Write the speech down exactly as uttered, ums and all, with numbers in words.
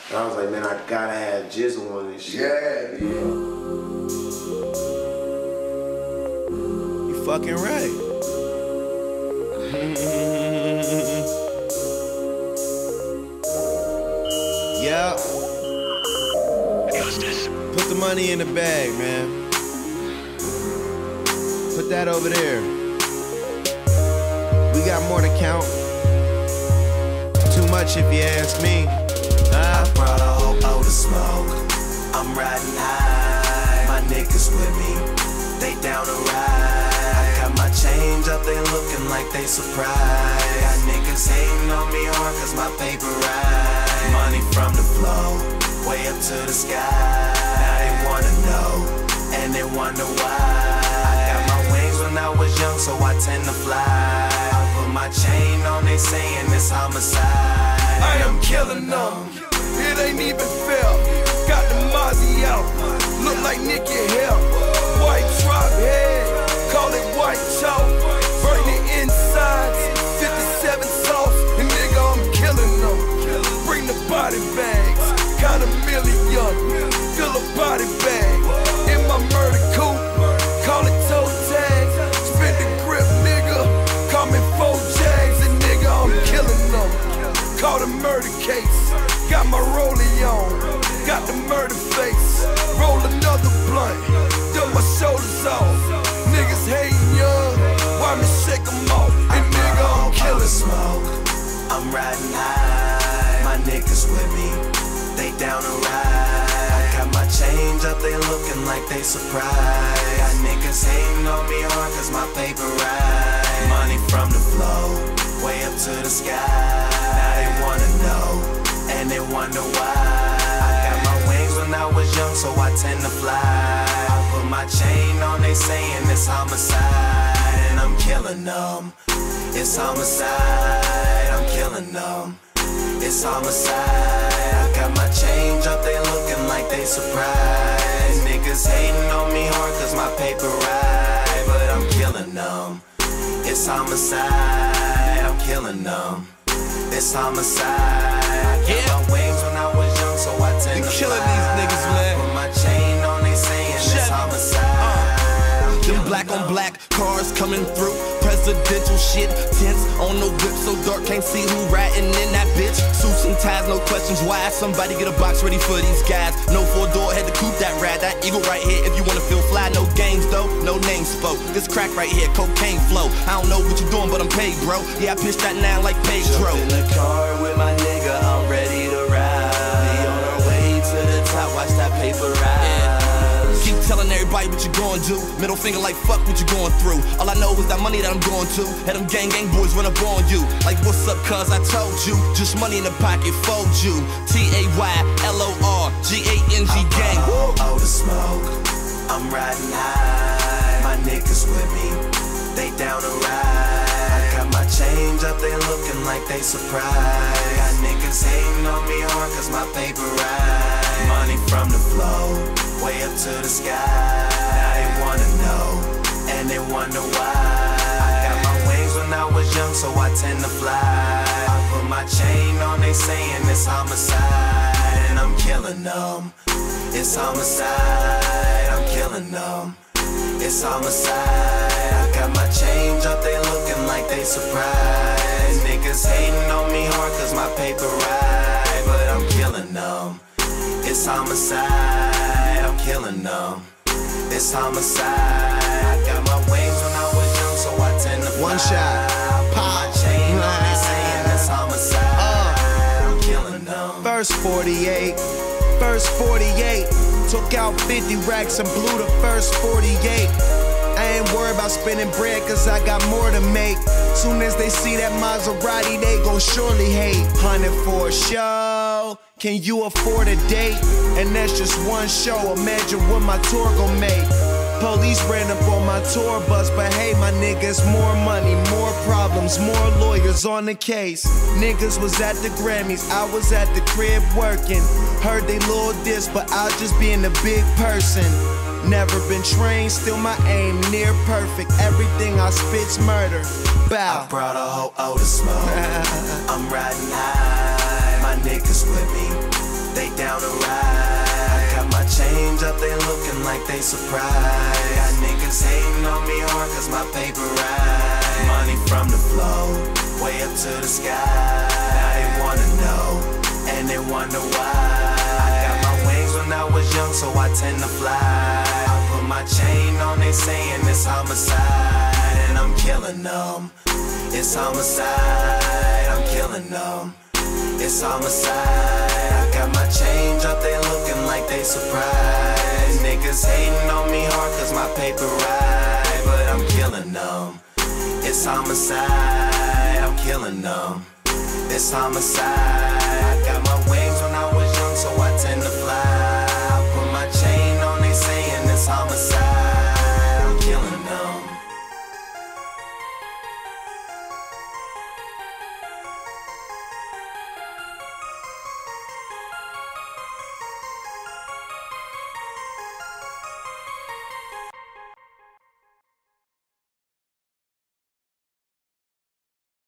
I was like, man, I gotta have Jizzle on this shit. Yeah, yeah. You fucking right. Yeah. Put the money in the bag, man. Put that over there. We got more to count. Too much if you ask me. Uh, I brought a whole O to smoke. I'm riding high. My niggas with me. They down to ride. I got my change up. They looking like they surprised. Got niggas hating on me hard cause my paper right. Money from the flow. Way up to the sky. Now they wanna know. And they wonder why. I got my wings when I was young, so I tend to fly. I put my chain on, they saying it's homicide. I am killing them. It ain't even fair. Got the Mozzie out. Look like Nicky Hale. White drop head. Call it white chalk. Burn the insides. fifty-seven sauce. And nigga, I'm killing them. Bring the body bags. Count a million. Fill a body bag. In my murder coupe. Call it toe tag. Spin the grip, nigga. Call me four jags. And nigga, I'm killing them. Caught a murder case. Got my rollie on. Got the murder face. Roll another blunt. Done my shoulders off. Niggas hating young. Why me shake them off? And nigga, I'm killing smoke. I'm riding high. My niggas with me. They down to ride. I got my change up. They looking like they surprised. Got niggas hating on me hard cause my paper right. Money from the flow. Way up to the sky. Now they wanna know. And they wonder why. I got my wings when I was young, so I tend to fly. I put my chain on, they saying it's homicide. And I'm killing them. It's homicide. I'm killing them. It's homicide. I got my change up, they looking like they surprised. Niggas hating on me hard cause my paper right. But I'm killing them. It's homicide. I'm killing them. It's homicide. I got yeah. my wings when I was young, so I tend you to killing fly. these niggas, man. Put my chain on, they saying Shut it's homicide. Uh, them black on black cars coming through. Presidential shit, tents on no whip so dark can't see who riding in that bitch. Suits and ties, no questions why. Somebody get a box ready for these guys. No four door, had to coupe that ride. That eagle right here if you wanna feel fly. No games though, no names spoke. This crack right here, cocaine flow. I don't know what you doing, but I'm paid, bro. Yeah, I pitched that now like Pedro. Jump in the car with my nigga, I'm ready to ride. We on our way to the top, watch that paper ride. Keep telling everybody what you going to. Middle finger like fuck what you going through. All I know is that money that I'm going to. Had them gang gang boys run up on you. Like what's up cuz I told you. Just money in the pocket, fold you. T A Y L O R G A N G gang. Oh, the smoke. I'm riding high. My niggas with me. They down to ride. I got my change up, they looking like they surprised. Got niggas hating on me hard cause my paper right. Money from the flow. Way up to the sky. Now they wanna know. And they wonder why. I got my wings when I was young, so I tend to fly. I put my chain on, they saying it's homicide. And I'm killing them. It's homicide. I'm killing them. It's homicide. I got my change up, they looking like they surprised. Niggas hating on me hard cause my paper right. But I'm killing them. It's homicide. I'm killing them. It's homicide. I got my wings when I was young, so I tend to fly. One shot. Pop my chain on, they saying it's homicide. Uh, I'm killing them. First forty-eight. First forty-eight. Took out fifty racks and blew the first forty-eight. I ain't worried about spending bread cause I got more to make. Soon as they see that Maserati, they gon' surely hate. Hundred for a show. Can you afford a date? And that's just one show. Imagine what my tour gon' make. Police ran up on my tour bus, but hey, my niggas, more money, more problems, more lawyers on the case. Niggas was at the Grammys, I was at the crib working. Heard they little diss, but I'll just be in the big person. Never been trained, still my aim near perfect. Everything I spit's murder. Bow. I brought a whole O to smoke. I'm riding high, my niggas with me. they down to ride. I got my change up, they looking like they surprised. Got niggas hating on me hard cause my paper right. Money from the flow, way up to the sky. Now they wanna know, and they wonder why. I got my wings when I was young, so I tend to fly. I put my chain on, they saying it's homicide. And I'm killing them, it's homicide. I'm killing them, it's homicide. I got my change up, they looking like they surprised. Niggas hating on me hard cause my paper right. But I'm killing them, it's homicide. I'm killing them, it's homicide. I got my wings